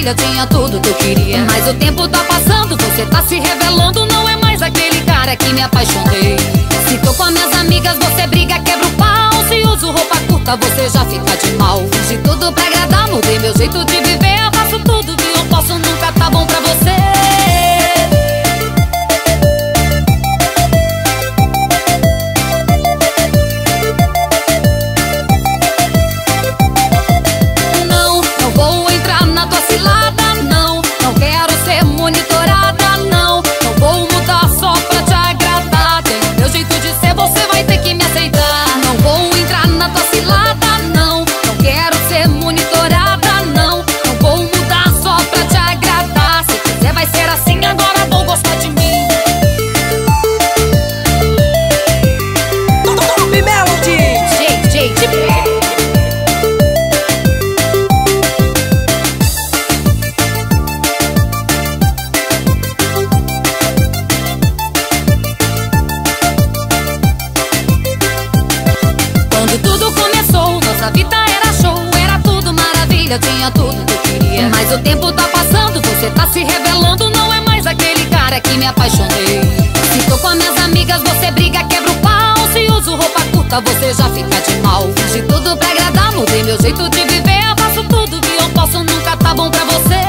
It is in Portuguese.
maravilha, tinha tudo que eu queria. Mas o tempo tá passando, você tá se revelando, não é mais aquele cara que me apaixonei. Se tô com as minhas amigas, você briga, quebra o pau. Se uso roupa curta, você já fica de mal. Fiz tudo pra agradar, mudei meu jeito de viver. Eu faço tudo que eu posso, nunca tá bom pra você. Nossa vida era show, era tudo maravilha, tinha tudo que eu queria. Mas o tempo tá passando, você tá se revelando, não é mais aquele cara que me apaixonei. Se tô com as minhas amigas, você briga, quebra o pau. Se uso roupa curta, você já fica de mal. Fiz tudo pra agradar, mudei meu jeito de viver. Eu faço tudo que eu posso, nunca tá bom pra você.